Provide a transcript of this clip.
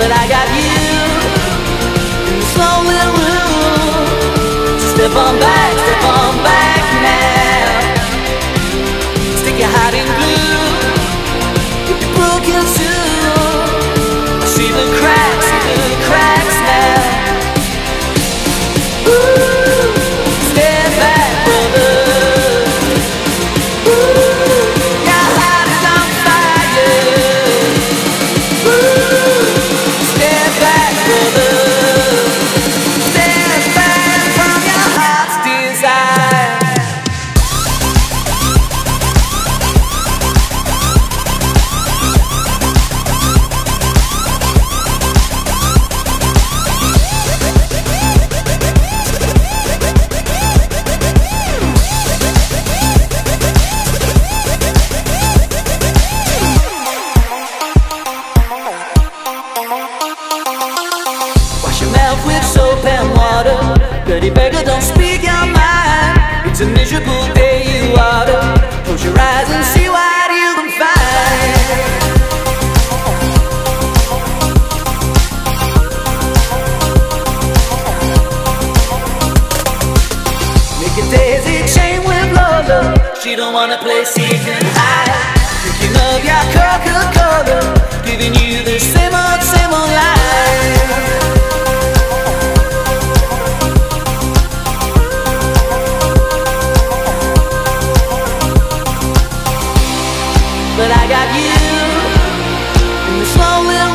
but I got you in the slow little room. So step on back now. Stick your heart in glue. If you're broken too, I see the cracks now. Ooh, step back, brother. With soap and water, dirty beggar, don't speak your mind. It's a miserable day you oughta close your eyes and see what you can find. Make a daisy chain with Lola. She don't wanna play seek and hide. Thinking of your Coca-Cola, giving you the same old line. But I got you in the slow little